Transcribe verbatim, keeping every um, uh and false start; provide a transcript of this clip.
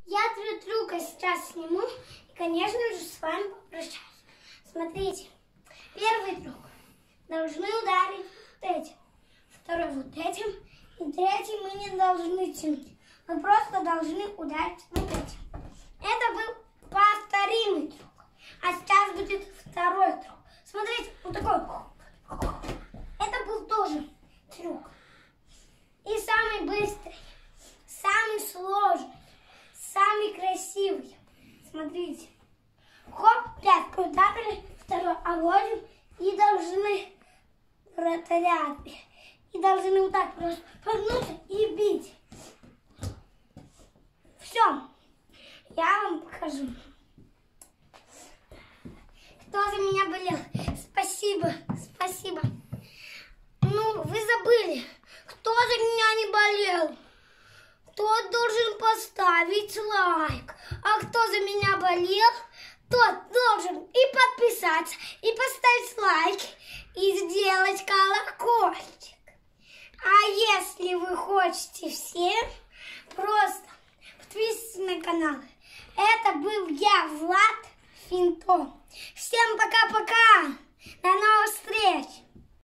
Я три трюка сейчас сниму и, конечно же, с вами попрощаюсь. Смотрите, первый трюк. Должны ударить вот этим, второй вот этим, и третий мы не должны тянуть. Мы просто должны ударить вот этим. Это был повторимый трюк. А сейчас будет второй трюк. Смотрите, вот такой. Это был тоже трюк. И самый быстрый, самый сложный, самый красивый. Смотрите. Хоп, пятку ударили, второй обводим и должны вратаря. И должны вот так просто погнуться и бить. Все. Я вам покажу. Кто за меня болел? Спасибо, спасибо. Ну, вы забыли, кто за меня не болел? Тот должен поставить лайк. А кто за меня болел, тот должен и подписаться, и поставить лайк, и сделать колокольчик. А если вы хотите все, просто подписывайтесь на канал. Это был я, Влад Финто. Всем пока-пока. До новых встреч.